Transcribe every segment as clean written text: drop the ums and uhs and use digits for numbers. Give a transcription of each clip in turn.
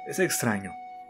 Es extraño.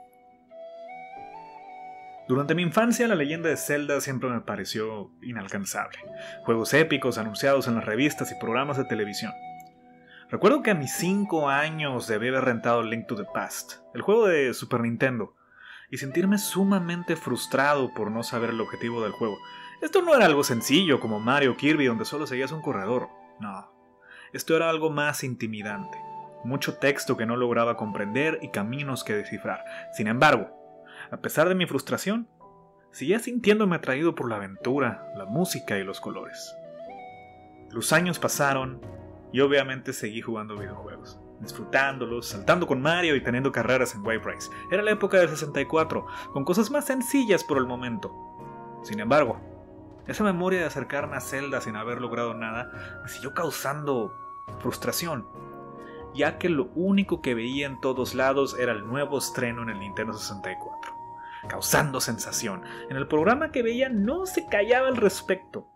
Durante mi infancia, la leyenda de Zelda siempre me pareció inalcanzable. Juegos épicos anunciados en las revistas y programas de televisión. Recuerdo que a mis 5 años debí haber rentado Link to the Past, el juego de Super Nintendo, y sentirme sumamente frustrado por no saber el objetivo del juego. Esto no era algo sencillo como Mario o Kirby, donde solo seguías un corredor. No, esto era algo más intimidante. Mucho texto que no lograba comprender y caminos que descifrar. Sin embargo, a pesar de mi frustración, seguía sintiéndome atraído por la aventura, la música y los colores. Los años pasaron y obviamente seguí jugando videojuegos, disfrutándolos, saltando con Mario y teniendo carreras en Wave Race. Era la época del 64, con cosas más sencillas por el momento. Sin embargo, esa memoria de acercarme a Zelda sin haber logrado nada me siguió causando frustración, ya que lo único que veía en todos lados era el nuevo estreno en el Nintendo 64, causando sensación. En el programa que veía no se callaba al respecto.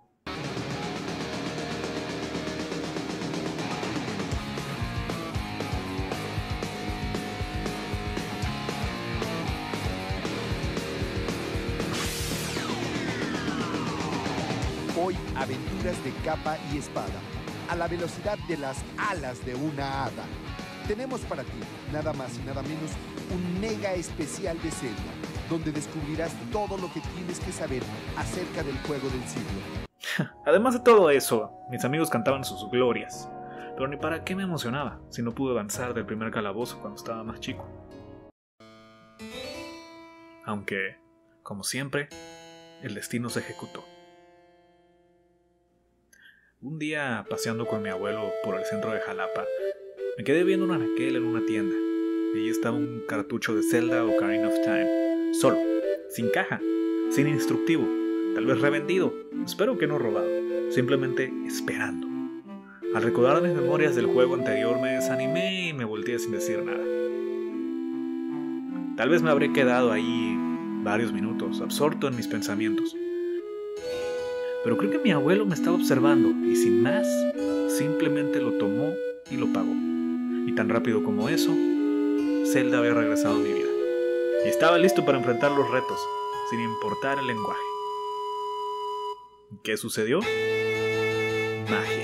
Hoy, aventuras de capa y espada, a la velocidad de las alas de una hada. Tenemos para ti, nada más y nada menos, un mega especial de Zelda, donde descubrirás todo lo que tienes que saber acerca del juego del siglo. Además de todo eso, mis amigos cantaban sus glorias, pero ni para qué me emocionaba si no pude avanzar del primer calabozo cuando estaba más chico. Aunque, como siempre, el destino se ejecutó. Un día, paseando con mi abuelo por el centro de Jalapa, me quedé viendo un anaquel en una tienda. Y allí estaba un cartucho de Zelda Ocarina of Time, solo, sin caja, sin instructivo, tal vez revendido, espero que no robado, simplemente esperando. Al recordar mis memorias del juego anterior me desanimé y me volteé sin decir nada. Tal vez me habré quedado ahí varios minutos, absorto en mis pensamientos. Pero creo que mi abuelo me estaba observando y sin más, simplemente lo tomó y lo pagó. Y tan rápido como eso, Zelda había regresado a mi vida. Y estaba listo para enfrentar los retos, sin importar el lenguaje. ¿Qué sucedió? Magia.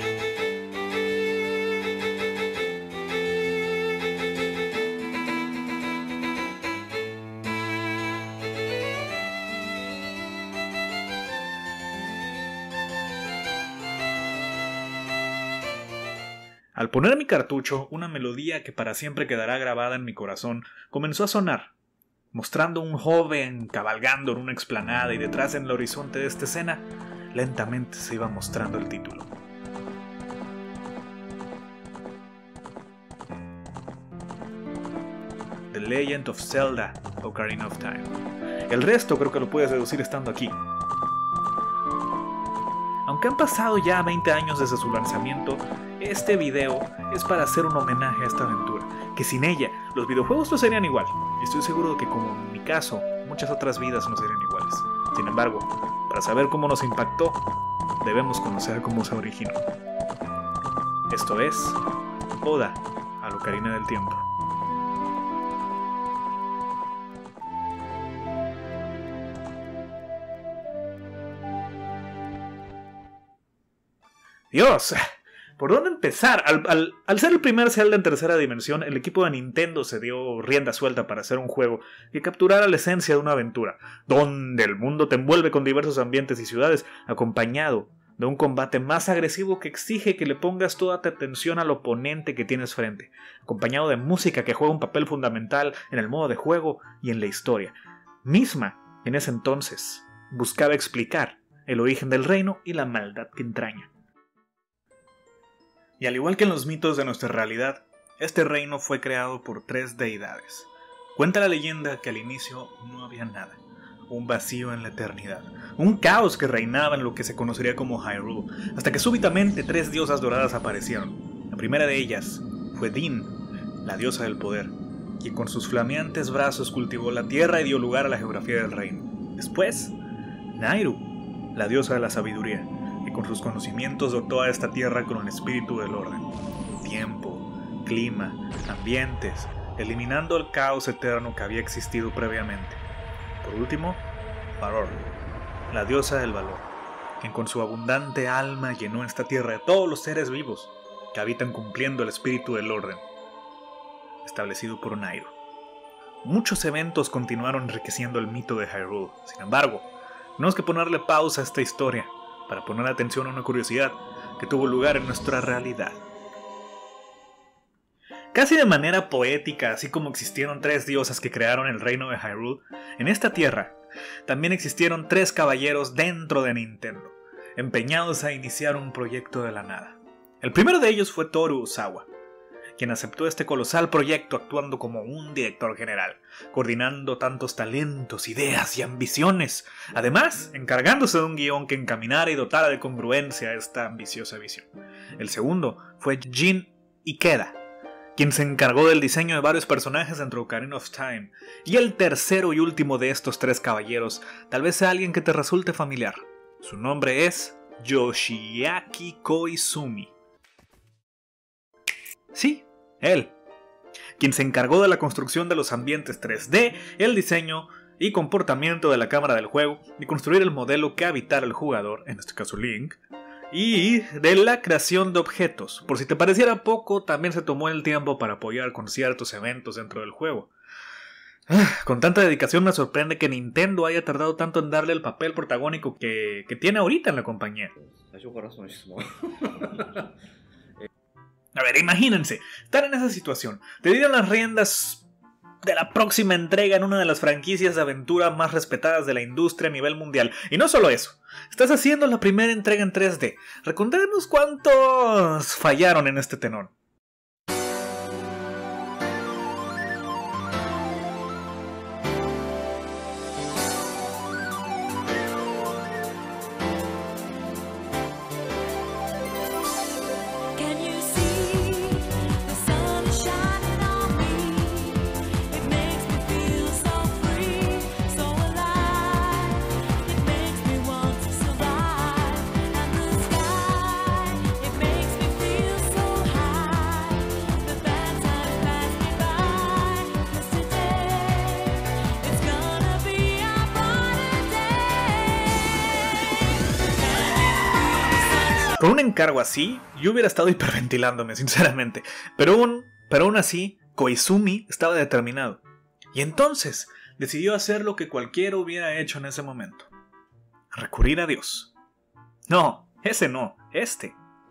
Al poner mi cartucho, una melodía que para siempre quedará grabada en mi corazón comenzó a sonar, mostrando un joven cabalgando en una explanada y detrás en el horizonte de esta escena, lentamente se iba mostrando el título. The Legend of Zelda Ocarina of Time. El resto creo que lo puedes deducir estando aquí. Aunque han pasado ya 20 años desde su lanzamiento, este video es para hacer un homenaje a esta aventura, que sin ella los videojuegos no serían igual, y estoy seguro de que como en mi caso, muchas otras vidas no serían iguales. Sin embargo, para saber cómo nos impactó, debemos conocer cómo se originó. Esto es Oda a la Ocarina del Tiempo. Dios, ¿por dónde empezar? Al ser el primer Zelda en tercera dimensión, el equipo de Nintendo se dio rienda suelta para hacer un juego que capturara la esencia de una aventura, donde el mundo te envuelve con diversos ambientes y ciudades, acompañado de un combate más agresivo que exige que le pongas toda tu atención al oponente que tienes frente, acompañado de música que juega un papel fundamental en el modo de juego y en la historia, misma en ese entonces buscaba explicar el origen del reino y la maldad que entraña. Y al igual que en los mitos de nuestra realidad, este reino fue creado por 3 deidades. Cuenta la leyenda que al inicio no había nada, un vacío en la eternidad, un caos que reinaba en lo que se conocería como Hyrule, hasta que súbitamente 3 diosas doradas aparecieron. La primera de ellas fue Din, la diosa del poder, quien con sus flameantes brazos cultivó la tierra y dio lugar a la geografía del reino. Después, Nayru, la diosa de la sabiduría, que con sus conocimientos dotó a esta tierra con el espíritu del orden, tiempo, clima, ambientes, eliminando el caos eterno que había existido previamente. Por último, Faror, la diosa del valor, quien con su abundante alma llenó esta tierra de todos los seres vivos que habitan cumpliendo el espíritu del orden establecido por Nairo. Muchos eventos continuaron enriqueciendo el mito de Hyrule. Sin embargo, tenemos que ponerle pausa a esta historia para poner atención a una curiosidad que tuvo lugar en nuestra realidad. Casi de manera poética, así como existieron 3 diosas que crearon el reino de Hyrule, en esta tierra también existieron 3 caballeros dentro de Nintendo, empeñados a iniciar un proyecto de la nada. El primero de ellos fue Toru Osawa, quien aceptó este colosal proyecto actuando como un director general, coordinando tantos talentos, ideas y ambiciones, además encargándose de un guión que encaminara y dotara de congruencia esta ambiciosa visión. El segundo fue Jin Ikeda, quien se encargó del diseño de varios personajes dentro de Ocarina of Time. Y el tercero y último de estos 3 caballeros, tal vez sea alguien que te resulte familiar. Su nombre es Yoshiaki Koizumi. Sí, él, quien se encargó de la construcción de los ambientes 3D, el diseño y comportamiento de la cámara del juego, y construir el modelo que habitara el jugador, en este caso Link, y de la creación de objetos. Por si te pareciera poco, también se tomó el tiempo para apoyar con ciertos eventos dentro del juego. Con tanta dedicación me sorprende que Nintendo haya tardado tanto en darle el papel protagónico que tiene ahorita en la compañía. A ver, imagínense, estar en esa situación. Te dieron las riendas de la próxima entrega en una de las franquicias de aventura más respetadas de la industria a nivel mundial. Y no solo eso, estás haciendo la primera entrega en 3D. Recordemos cuántos fallaron en este tenor. Con un encargo así, yo hubiera estado hiperventilándome, sinceramente. Pero aún así, Koizumi estaba determinado. Y entonces, decidió hacer lo que cualquiera hubiera hecho en ese momento. Recurrir a Dios. No, ese no, este.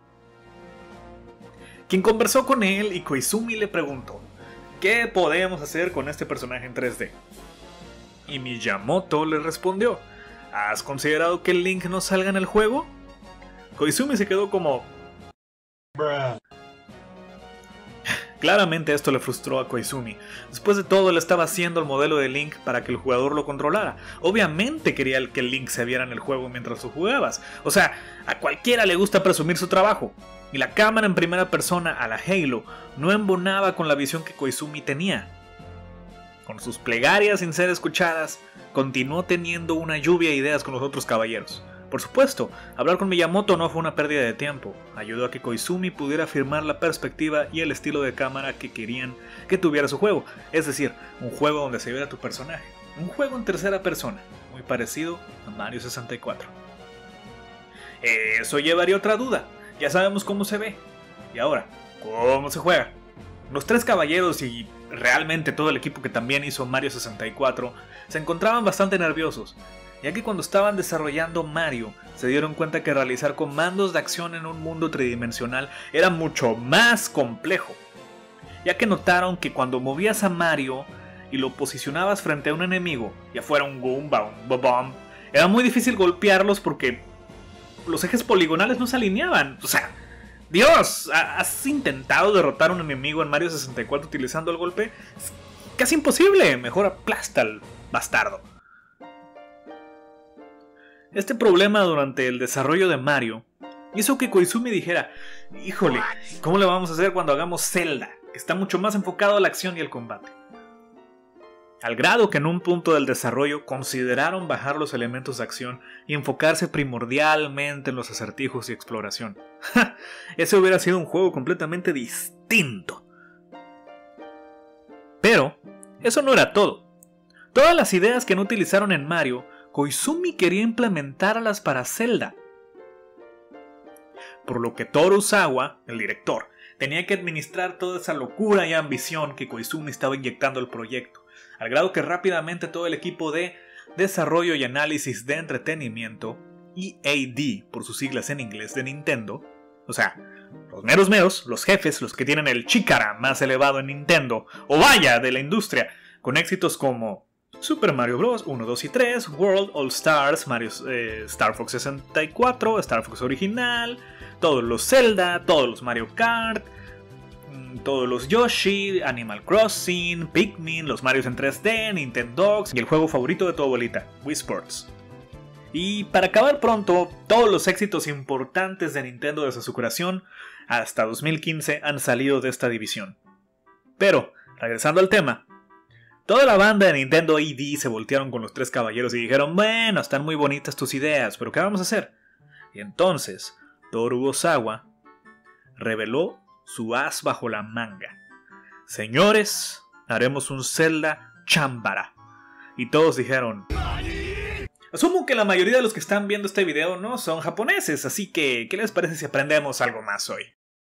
Quien conversó con él y Koizumi le preguntó, ¿qué podemos hacer con este personaje en 3D? Y Miyamoto le respondió, ¿has considerado que el Link no salga en el juego? Koizumi se quedó como... Bruh. Claramente esto le frustró a Koizumi. Después de todo, él estaba haciendo el modelo de Link para que el jugador lo controlara. Obviamente quería que el Link se viera en el juego mientras lo jugabas. O sea, a cualquiera le gusta presumir su trabajo. Y la cámara en primera persona a la Halo no embonaba con la visión que Koizumi tenía. Con sus plegarias sin ser escuchadas, continuó teniendo una lluvia de ideas con los otros caballeros. Por supuesto, hablar con Miyamoto no fue una pérdida de tiempo. Ayudó a que Koizumi pudiera afirmar la perspectiva y el estilo de cámara que querían que tuviera su juego. Es decir, un juego donde se viera tu personaje. Un juego en tercera persona, muy parecido a Mario 64. Eso llevaría otra duda. Ya sabemos cómo se ve. Y ahora, ¿cómo se juega? Los 3 caballeros y realmente todo el equipo que también hizo Mario 64 se encontraban bastante nerviosos, ya que cuando estaban desarrollando Mario se dieron cuenta que realizar comandos de acción en un mundo tridimensional era mucho más complejo, ya que notaron que cuando movías a Mario y lo posicionabas frente a un enemigo, ya fuera un Goomba o un Bob-omb, era muy difícil golpearlos porque los ejes poligonales no se alineaban. O sea, Dios, ¿has intentado derrotar a un enemigo en Mario 64 utilizando el golpe? Es casi imposible, mejor aplasta al bastardo. Este problema durante el desarrollo de Mario hizo que Koizumi dijera, híjole, ¿cómo le vamos a hacer cuando hagamos Zelda? Que está mucho más enfocado a la acción y el combate. Al grado que en un punto del desarrollo consideraron bajar los elementos de acción y enfocarse primordialmente en los acertijos y exploración. Ese hubiera sido un juego completamente distinto. Eso no era todo. Todas las ideas que no utilizaron en Mario, Koizumi quería implementarlas para Zelda. Por lo que Toru Ozawa, el director, tenía que administrar toda esa locura y ambición que Koizumi estaba inyectando al proyecto, al grado que rápidamente todo el equipo de desarrollo y análisis de entretenimiento, EAD por sus siglas en inglés de Nintendo, o sea, los meros, los jefes, los que tienen el chícara más elevado en Nintendo, o vaya, de la industria, con éxitos como Super Mario Bros. 1, 2 y 3, World All Stars, Mario, Star Fox 64, Star Fox original, todos los Zelda, todos los Mario Kart, todos los Yoshi, Animal Crossing, Pikmin, los Marios en 3D, Nintendogs y el juego favorito de tu abuelita, Wii Sports. Y para acabar pronto, todos los éxitos importantes de Nintendo desde su creación hasta 2015 han salido de esta división. Pero, regresando al tema, toda la banda de Nintendo ED se voltearon con los tres caballeros y dijeron: bueno, están muy bonitas tus ideas, pero ¿qué vamos a hacer? Y entonces, Toru Ozawa reveló su as bajo la manga. Señores, haremos un Zelda Chambara. Y todos dijeron: asumo que la mayoría de los que están viendo este video no son japoneses, así que ¿qué les parece si aprendemos algo más hoy?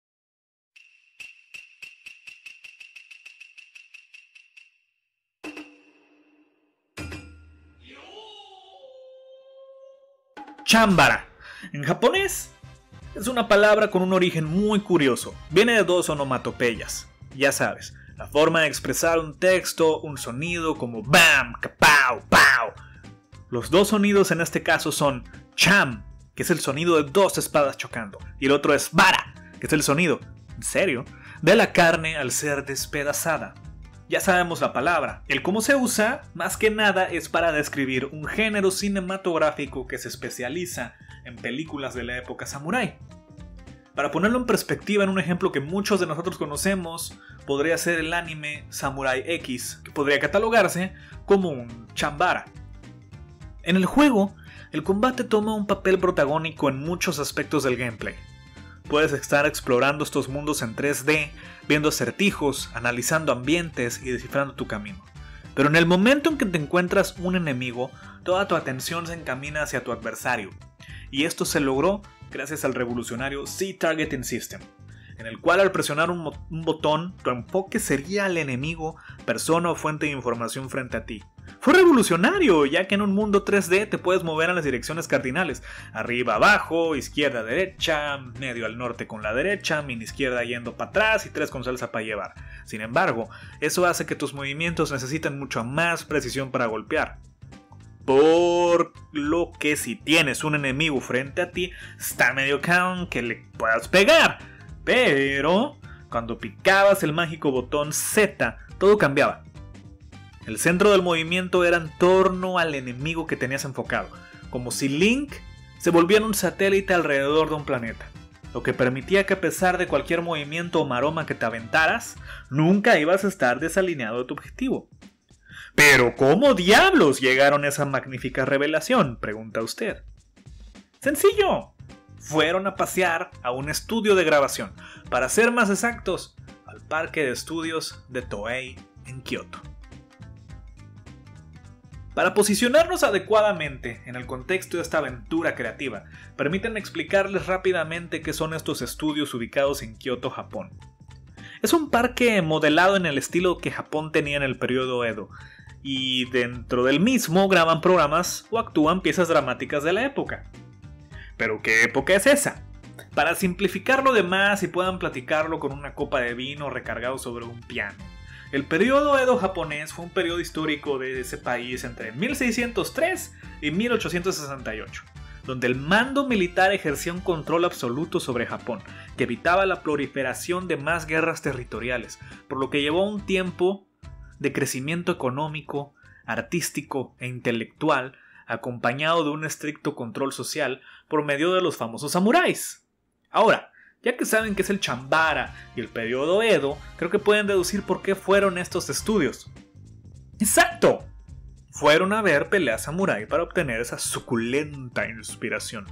Chambara. En japonés es una palabra con un origen muy curioso. Viene de dos onomatopeyas. Ya sabes, la forma de expresar un texto, un sonido como BAM, KAPAU, PAU. Los dos sonidos en este caso son cham, que es el sonido de dos espadas chocando, y el otro es bara, que es el sonido, en serio, de la carne al ser despedazada. Ya sabemos la palabra. El cómo se usa, más que nada, es para describir un género cinematográfico que se especializa en películas de la época samurái. Para ponerlo en perspectiva en un ejemplo que muchos de nosotros conocemos, podría ser el anime Samurai X, que podría catalogarse como un chambara. En el juego, el combate toma un papel protagónico en muchos aspectos del gameplay. Puedes estar explorando estos mundos en 3D, viendo acertijos, analizando ambientes y descifrando tu camino. Pero en el momento en que te encuentras un enemigo, toda tu atención se encamina hacia tu adversario. Y esto se logró gracias al revolucionario Z-Targeting System, en el cual al presionar un botón, tu enfoque sería al enemigo, persona o fuente de información frente a ti. Fue revolucionario, ya que en un mundo 3D te puedes mover en las direcciones cardinales: arriba, abajo, izquierda, derecha, medio al norte con la derecha, mini izquierda yendo para atrás y 3 con salsa para llevar. Sin embargo, eso hace que tus movimientos necesiten mucha más precisión para golpear. Por lo que si tienes un enemigo frente a ti, está medio cabrón que le puedas pegar. Pero cuando picabas el mágico botón Z, todo cambiaba. El centro del movimiento era en torno al enemigo que tenías enfocado, como si Link se volviera un satélite alrededor de un planeta, lo que permitía que a pesar de cualquier movimiento o maroma que te aventaras, nunca ibas a estar desalineado de tu objetivo. ¿Pero cómo diablos llegaron a esa magnífica revelación?, pregunta usted. Sencillo. Fueron a pasear a un estudio de grabación, para ser más exactos, al parque de estudios de Toei en Kioto. Para posicionarnos adecuadamente en el contexto de esta aventura creativa, permítanme explicarles rápidamente qué son estos estudios ubicados en Kioto, Japón. Es un parque modelado en el estilo que Japón tenía en el periodo Edo, y dentro del mismo graban programas o actúan piezas dramáticas de la época. ¿Pero qué época es esa? Para simplificarlo de más y puedan platicarlo con una copa de vino recargado sobre un piano. El periodo Edo japonés fue un periodo histórico de ese país entre 1603 y 1868, donde el mando militar ejercía un control absoluto sobre Japón, que evitaba la proliferación de más guerras territoriales, por lo que llevó un tiempo de crecimiento económico, artístico e intelectual, acompañado de un estricto control social por medio de los famosos samuráis. Ahora, ya que saben qué es el chambara y el periodo Edo, creo que pueden deducir por qué fueron estos estudios. ¡Exacto! Fueron a ver peleas samurái para obtener esa suculenta inspiración.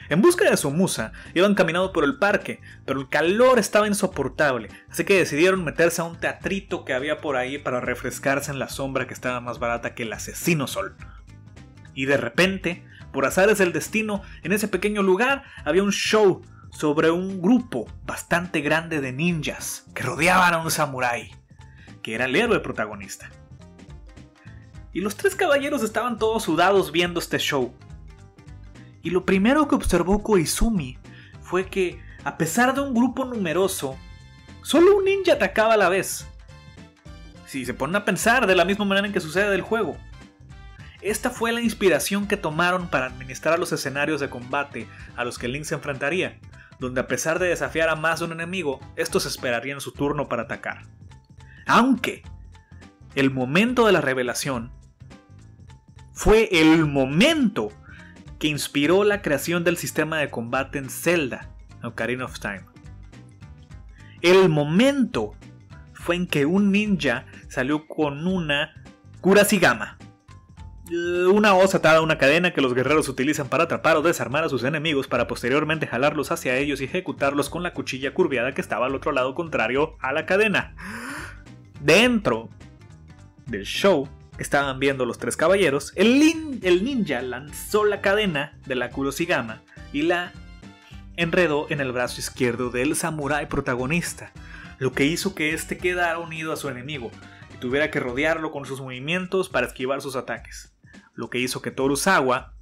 En busca de su musa, iban caminando por el parque, pero el calor estaba insoportable, así que decidieron meterse a un teatrito que había por ahí para refrescarse en la sombra que estaba más barata que el asesino sol. Y de repente, por azares del destino, en ese pequeño lugar había un show sobre un grupo bastante grande de ninjas que rodeaban a un samurái, que era el héroe protagonista. Y los tres caballeros estaban todos sudados viendo este show. Y lo primero que observó Koizumi fue que, a pesar de un grupo numeroso, solo un ninja atacaba a la vez. Si se ponen a pensar, de la misma manera en que sucede del juego. Esta fue la inspiración que tomaron para administrar los escenarios de combate a los que Link se enfrentaría, donde a pesar de desafiar a más de un enemigo, estos esperarían su turno para atacar. Aunque el momento de la revelación fue el momento que inspiró la creación del sistema de combate en Zelda, Ocarina of Time. El momento fue en que un ninja salió con una Kurashigama, una hoz atada a una cadena que los guerreros utilizan para atrapar o desarmar a sus enemigos para posteriormente jalarlos hacia ellos y ejecutarlos con la cuchilla curviada que estaba al otro lado contrario a la cadena. Dentro del show estaban viendo los tres caballeros. El ninja lanzó la cadena de la Kurashigama y la enredó en el brazo izquierdo del samurái protagonista, lo que hizo que éste quedara unido a su enemigo y tuviera que rodearlo con sus movimientos para esquivar sus ataques, lo que hizo que Torusawa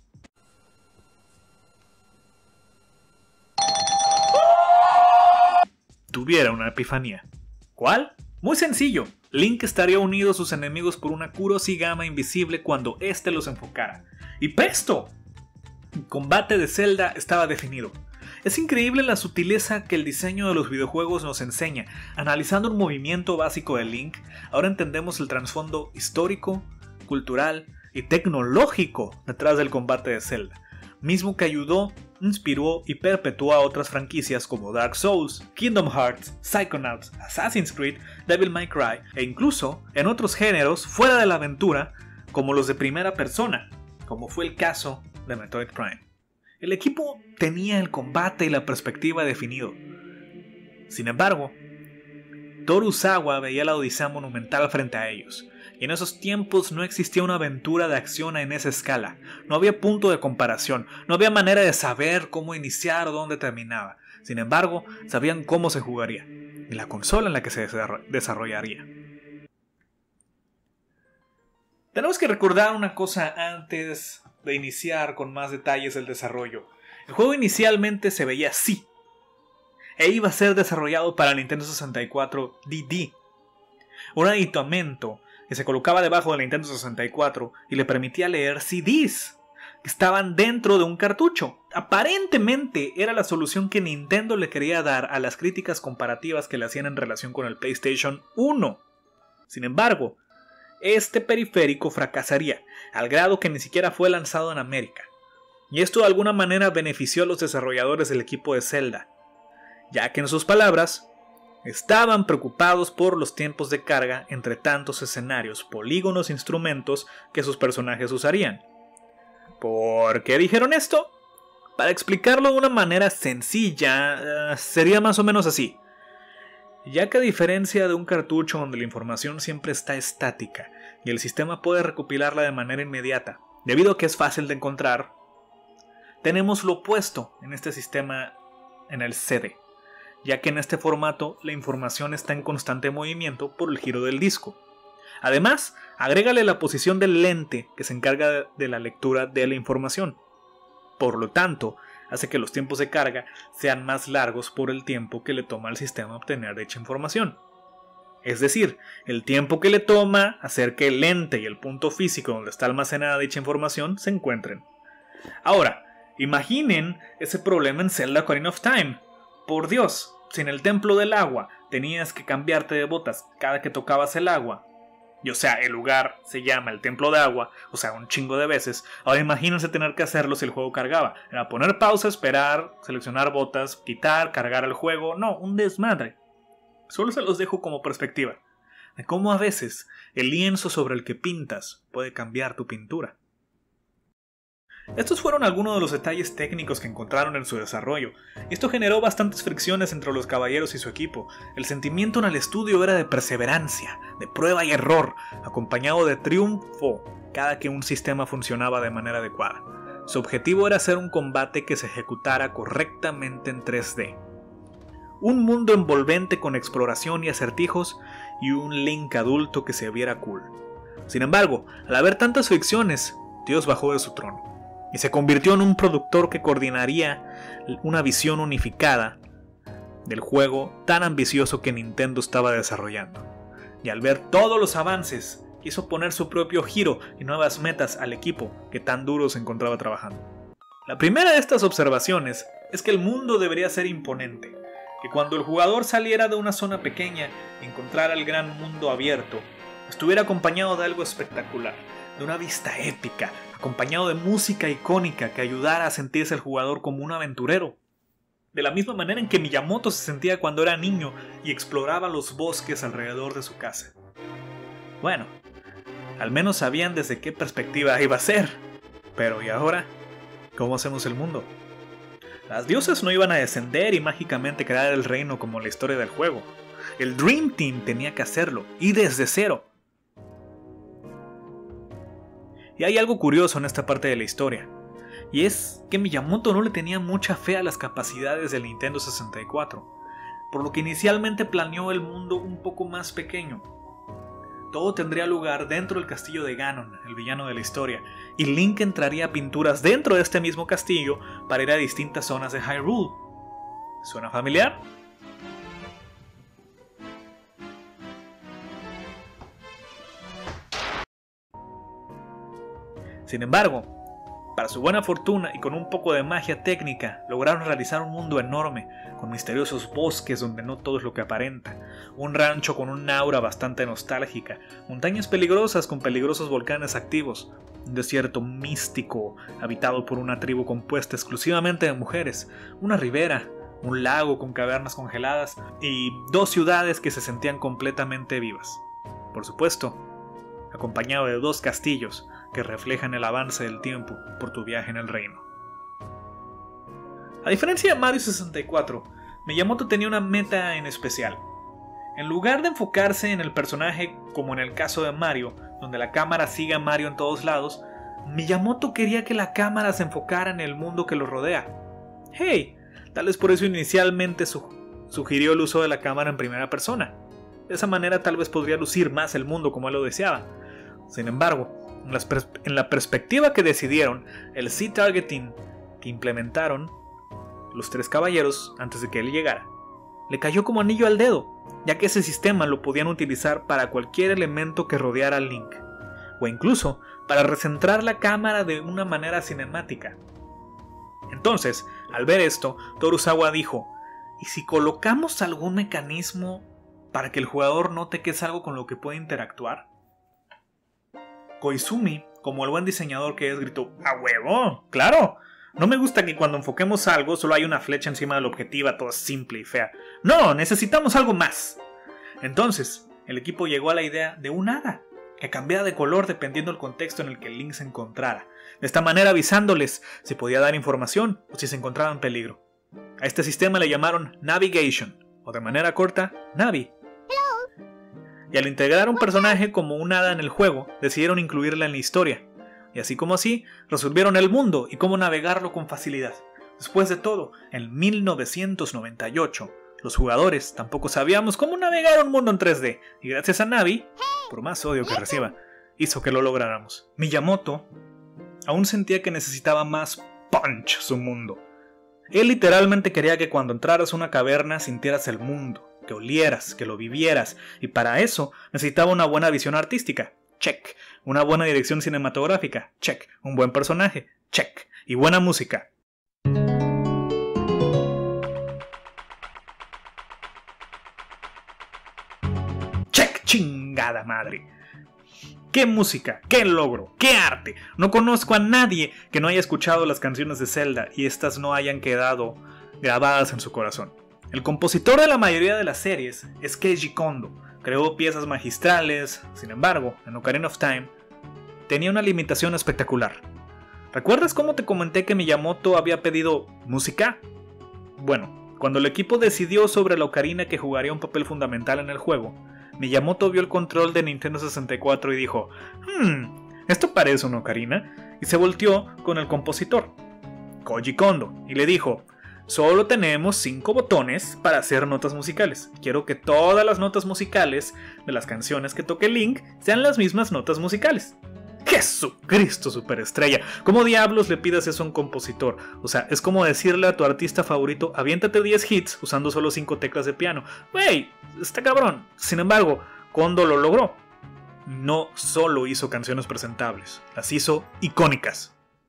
tuviera una epifanía. ¿Cuál? Muy sencillo. Link estaría unido a sus enemigos por una Kurashigama invisible cuando éste los enfocara. ¡Y presto! El combate de Zelda estaba definido. Es increíble la sutileza que el diseño de los videojuegos nos enseña. Analizando un movimiento básico de Link, ahora entendemos el trasfondo histórico, cultural y tecnológico detrás del combate de Zelda, mismo que ayudó, inspiró y perpetuó a otras franquicias como Dark Souls, Kingdom Hearts, Psychonauts, Assassin's Creed, Devil May Cry e incluso en otros géneros fuera de la aventura como los de primera persona, como fue el caso de Metroid Prime. El equipo tenía el combate y la perspectiva definido. Sin embargo, Torusawa veía la odisea monumental frente a ellos, y en esos tiempos no existía una aventura de acción en esa escala. No había punto de comparación, no había manera de saber cómo iniciar o dónde terminaba. Sin embargo, sabían cómo se jugaría y la consola en la que se desarrollaría. Tenemos que recordar una cosa antes de iniciar con más detalles el desarrollo. El juego inicialmente se veía así, e iba a ser desarrollado para Nintendo 64 DD, un aditamento que se colocaba debajo de la Nintendo 64 y le permitía leer CDs que estaban dentro de un cartucho. Aparentemente era la solución que Nintendo le quería dar a las críticas comparativas que le hacían en relación con el PlayStation 1. Sin embargo, este periférico fracasaría, al grado que ni siquiera fue lanzado en América. Y esto de alguna manera benefició a los desarrolladores del equipo de Zelda, ya que en sus palabras, estaban preocupados por los tiempos de carga entre tantos escenarios, polígonos e instrumentos que sus personajes usarían. ¿Por qué dijeron esto? Para explicarlo de una manera sencilla, sería más o menos así. Ya que a diferencia de un cartucho donde la información siempre está estática y el sistema puede recopilarla de manera inmediata, debido a que es fácil de encontrar, tenemos lo opuesto en este sistema en el CD, ya que en este formato la información está en constante movimiento por el giro del disco. Además, agrégale la posición del lente que se encarga de la lectura de la información. Por lo tanto, hace que los tiempos de carga sean más largos por el tiempo que le toma al sistema obtener dicha información. Es decir, el tiempo que le toma hacer que el lente y el punto físico donde está almacenada dicha información se encuentren. Ahora, imaginen ese problema en Zelda Ocarina of Time. Por Dios, si en el templo del agua tenías que cambiarte de botas cada que tocabas el agua, y o sea, el lugar se llama el templo de agua, o sea, un chingo de veces, ahora imagínense tener que hacerlo si el juego cargaba. Era poner pausa, esperar, seleccionar botas, quitar, cargar el juego. No, un desmadre. Solo se los dejo como perspectiva de cómo a veces el lienzo sobre el que pintas puede cambiar tu pintura. Estos fueron algunos de los detalles técnicos que encontraron en su desarrollo, y esto generó bastantes fricciones entre los caballeros y su equipo. El sentimiento en el estudio era de perseverancia, de prueba y error, acompañado de triunfo cada que un sistema funcionaba de manera adecuada. Su objetivo era hacer un combate que se ejecutara correctamente en 3D. Un mundo envolvente con exploración y acertijos, y un Link adulto que se viera cool. Sin embargo, al haber tantas fricciones, Dios bajó de su trono y se convirtió en un productor que coordinaría una visión unificada del juego tan ambicioso que Nintendo estaba desarrollando. Y al ver todos los avances, quiso poner su propio giro y nuevas metas al equipo que tan duro se encontraba trabajando. La primera de estas observaciones es que el mundo debería ser imponente, que cuando el jugador saliera de una zona pequeña y encontrara el gran mundo abierto, estuviera acompañado de algo espectacular, de una vista épica, acompañado de música icónica que ayudara a sentirse el jugador como un aventurero. De la misma manera en que Miyamoto se sentía cuando era niño y exploraba los bosques alrededor de su casa. Bueno, al menos sabían desde qué perspectiva iba a ser. Pero ¿y ahora? ¿Cómo hacemos el mundo? Las diosas no iban a descender y mágicamente crear el reino como la historia del juego. El Dream Team tenía que hacerlo, y desde cero. Y hay algo curioso en esta parte de la historia, y es que Miyamoto no le tenía mucha fe a las capacidades del Nintendo 64, por lo que inicialmente planeó el mundo un poco más pequeño. Todo tendría lugar dentro del castillo de Ganon, el villano de la historia, y Link entraría a pinturas dentro de este mismo castillo para ir a distintas zonas de Hyrule. ¿Suena familiar? Sin embargo, para su buena fortuna y con un poco de magia técnica, lograron realizar un mundo enorme, con misteriosos bosques donde no todo es lo que aparenta, un rancho con una aura bastante nostálgica, montañas peligrosas con peligrosos volcanes activos, un desierto místico habitado por una tribu compuesta exclusivamente de mujeres, una ribera, un lago con cavernas congeladas y 2 ciudades que se sentían completamente vivas. Por supuesto, acompañado de 2 castillos que reflejan el avance del tiempo por tu viaje en el reino. A diferencia de Mario 64, Miyamoto tenía una meta en especial. En lugar de enfocarse en el personaje como en el caso de Mario, donde la cámara sigue a Mario en todos lados, Miyamoto quería que la cámara se enfocara en el mundo que lo rodea. Hey, tal vez por eso inicialmente sugirió el uso de la cámara en primera persona. De esa manera tal vez podría lucir más el mundo como él lo deseaba. Sin embargo, en la perspectiva que decidieron, el Z-Targeting que implementaron los 3 caballeros antes de que él llegara, le cayó como anillo al dedo, ya que ese sistema lo podían utilizar para cualquier elemento que rodeara al Link, o incluso para recentrar la cámara de una manera cinemática. Entonces, al ver esto, Torusawa dijo, ¿y si colocamos algún mecanismo para que el jugador note que es algo con lo que puede interactuar? Koizumi, como el buen diseñador que es, gritó, ¡a huevo! ¡Claro! No me gusta que cuando enfoquemos algo solo hay una flecha encima del objetivo toda simple y fea. ¡No! ¡Necesitamos algo más! Entonces, el equipo llegó a la idea de un hada, que cambiara de color dependiendo del contexto en el que Link se encontrara, de esta manera avisándoles si podía dar información o si se encontraba en peligro. A este sistema le llamaron Navigation, o de manera corta, Navi. Y al integrar un personaje como un hada en el juego, decidieron incluirla en la historia. Y así como así, resolvieron el mundo y cómo navegarlo con facilidad. Después de todo, en 1998, los jugadores tampoco sabíamos cómo navegar un mundo en 3D. Y gracias a Navi, por más odio que reciba, hizo que lo lográramos. Miyamoto aún sentía que necesitaba más punch su mundo. Él literalmente quería que cuando entraras a una caverna sintieras el mundo, que olieras, que lo vivieras, y para eso necesitaba una buena visión artística, check, una buena dirección cinematográfica, check, un buen personaje, check, y buena música. Check, chingada madre. ¡Qué música! ¡Qué logro! ¡Qué arte! No conozco a nadie que no haya escuchado las canciones de Zelda y estas no hayan quedado grabadas en su corazón. El compositor de la mayoría de las series es Keiji Kondo. Creó piezas magistrales, sin embargo, en Ocarina of Time tenía una limitación espectacular. ¿Recuerdas cómo te comenté que Miyamoto había pedido música? Bueno, cuando el equipo decidió sobre la ocarina que jugaría un papel fundamental en el juego, Miyamoto vio el control de Nintendo 64 y dijo, esto parece una ocarina, y se volteó con el compositor, Koji Kondo, y le dijo, solo tenemos 5 botones para hacer notas musicales. Quiero que todas las notas musicales de las canciones que toque Link sean las mismas notas musicales. ¡Jesucristo, superestrella! ¿Cómo diablos le pidas eso a un compositor? O sea, es como decirle a tu artista favorito, aviéntate 10 hits usando solo 5 teclas de piano. ¡Wey! Está cabrón. Sin embargo, Kondo lo logró. No solo hizo canciones presentables, las hizo icónicas.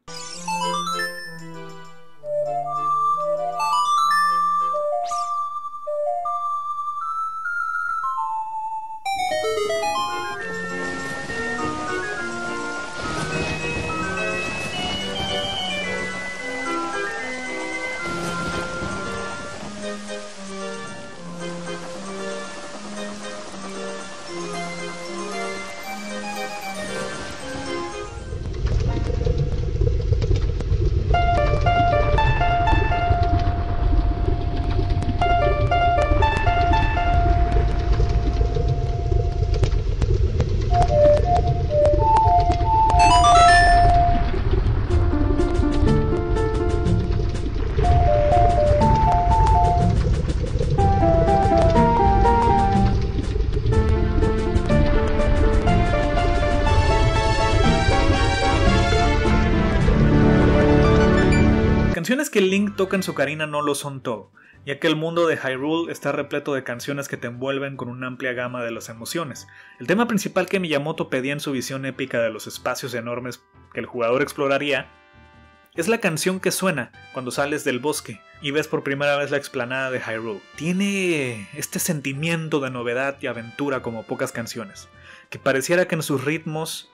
Canciones que Link toca en su ocarina no lo son todo, ya que el mundo de Hyrule está repleto de canciones que te envuelven con una amplia gama de las emociones. El tema principal que Miyamoto pedía en su visión épica de los espacios enormes que el jugador exploraría es la canción que suena cuando sales del bosque y ves por primera vez la explanada de Hyrule. Tiene este sentimiento de novedad y aventura como pocas canciones, que pareciera que en sus ritmos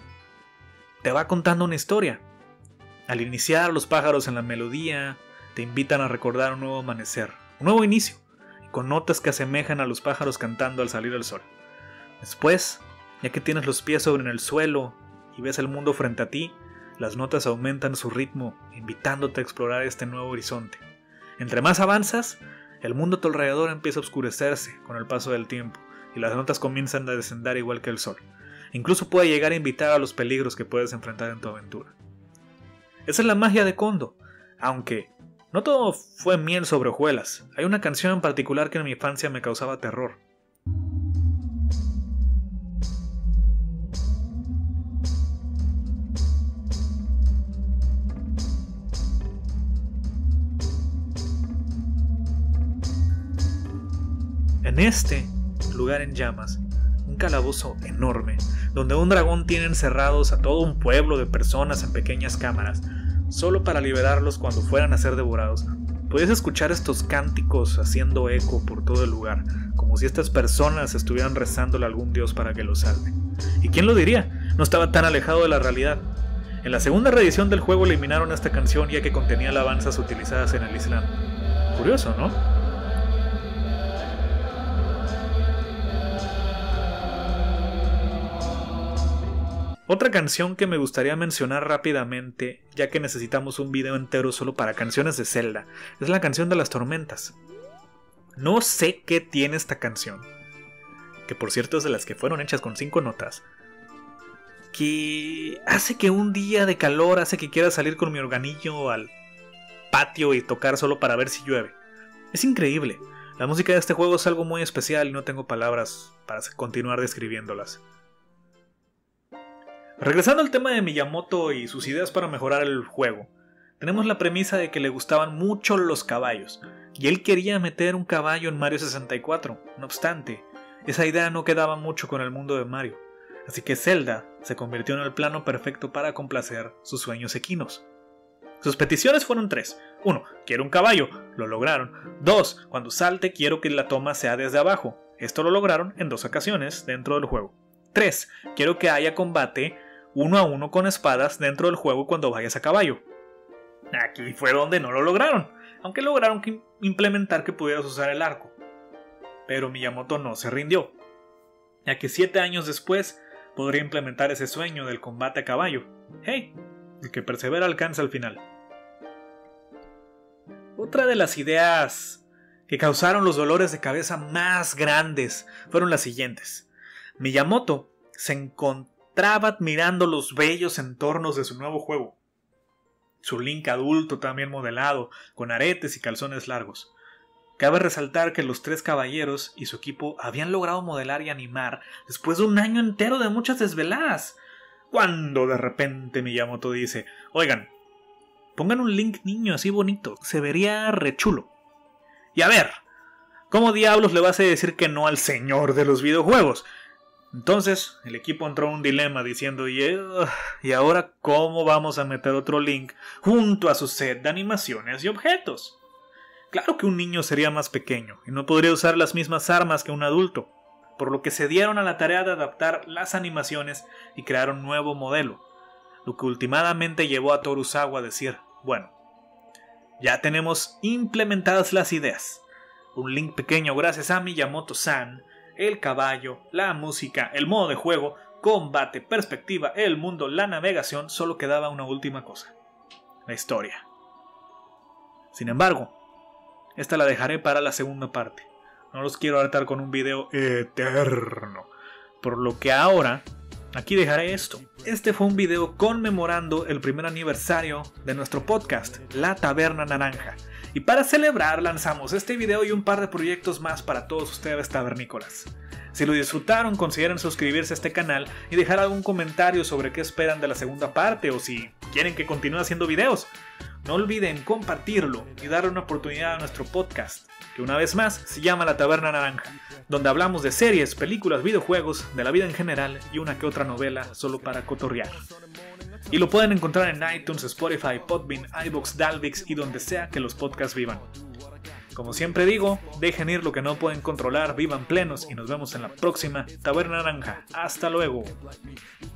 te va contando una historia. Al iniciar, los pájaros en la melodía te invitan a recordar un nuevo amanecer, un nuevo inicio, con notas que asemejan a los pájaros cantando al salir el sol. Después, ya que tienes los pies sobre el suelo y ves el mundo frente a ti, las notas aumentan su ritmo, invitándote a explorar este nuevo horizonte. Entre más avanzas, el mundo a tu alrededor empieza a oscurecerse con el paso del tiempo, y las notas comienzan a descender igual que el sol. Incluso puede llegar a invitar a los peligros que puedes enfrentar en tu aventura. Esa es la magia de Kondo, aunque no todo fue miel sobre hojuelas. Hay una canción en particular que en mi infancia me causaba terror. En este lugar en llamas, un calabozo enorme, donde un dragón tiene encerrados a todo un pueblo de personas en pequeñas cámaras, solo para liberarlos cuando fueran a ser devorados. Puedes escuchar estos cánticos haciendo eco por todo el lugar, como si estas personas estuvieran rezándole a algún dios para que los salve. ¿Y quién lo diría? No estaba tan alejado de la realidad. En la segunda reedición del juego eliminaron esta canción ya que contenía alabanzas utilizadas en el Islam. Curioso, ¿no? Otra canción que me gustaría mencionar rápidamente, ya que necesitamos un video entero solo para canciones de Zelda, es la canción de las tormentas. No sé qué tiene esta canción, que por cierto es de las que fueron hechas con 5 notas, que hace que un día de calor hace que quiera salir con mi organillo al patio y tocar solo para ver si llueve. Es increíble. La música de este juego es algo muy especial y no tengo palabras para continuar describiéndolas. Regresando al tema de Miyamoto y sus ideas para mejorar el juego, tenemos la premisa de que le gustaban mucho los caballos, y él quería meter un caballo en Mario 64. No obstante, esa idea no quedaba mucho con el mundo de Mario, así que Zelda se convirtió en el plano perfecto para complacer sus sueños equinos. Sus peticiones fueron 3. 1. Quiero un caballo. Lo lograron. 2. Cuando salte quiero que la toma sea desde abajo. Esto lo lograron en 2 ocasiones dentro del juego. 3. Quiero que haya combate 1 a 1 con espadas dentro del juego cuando vayas a caballo. Aquí fue donde no lo lograron, aunque lograron implementar que pudieras usar el arco. Pero Miyamoto no se rindió, ya que 7 años después podría implementar ese sueño del combate a caballo. ¡Hey! El que persevera alcanza al final. Otra de las ideas que causaron los dolores de cabeza más grandes fueron las siguientes. Miyamoto se encontraba admirando los bellos entornos de su nuevo juego. Su Link adulto también modelado, con aretes y calzones largos. Cabe resaltar que los 3 caballeros y su equipo habían logrado modelar y animar después de un año entero de muchas desveladas. Cuando de repente Miyamoto dice: oigan, pongan un Link niño así bonito, se vería re chulo. Y a ver, ¿cómo diablos le vas a decir que no al señor de los videojuegos? Entonces el equipo entró en un dilema diciendo: ¿y ahora cómo vamos a meter otro Link junto a su set de animaciones y objetos? Claro que un niño sería más pequeño y no podría usar las mismas armas que un adulto, por lo que se dieron a la tarea de adaptar las animaciones y crear un nuevo modelo, lo que últimamente llevó a Torusawa a decir: bueno, ya tenemos implementadas las ideas. Un Link pequeño gracias a Miyamoto-san, el caballo, la música, el modo de juego, combate, perspectiva, el mundo, la navegación, solo quedaba una última cosa: la historia. Sin embargo, esta la dejaré para la segunda parte. No los quiero hartar con un video eterno, por lo que ahora aquí dejaré esto. Este fue un video conmemorando el primer aniversario de nuestro podcast, La Taberna Naranja. Y para celebrar lanzamos este video y un par de proyectos más para todos ustedes tabernícolas. Si lo disfrutaron, consideren suscribirse a este canal y dejar algún comentario sobre qué esperan de la segunda parte o si quieren que continúe haciendo videos. No olviden compartirlo y darle una oportunidad a nuestro podcast, que una vez más se llama La Taberna Naranja, donde hablamos de series, películas, videojuegos, de la vida en general y una que otra novela solo para cotorrear. Y lo pueden encontrar en iTunes, Spotify, Podbean, iVoox, Dalvix y donde sea que los podcasts vivan. Como siempre digo, dejen ir lo que no pueden controlar, vivan plenos y nos vemos en la próxima Taberna Naranja. ¡Hasta luego!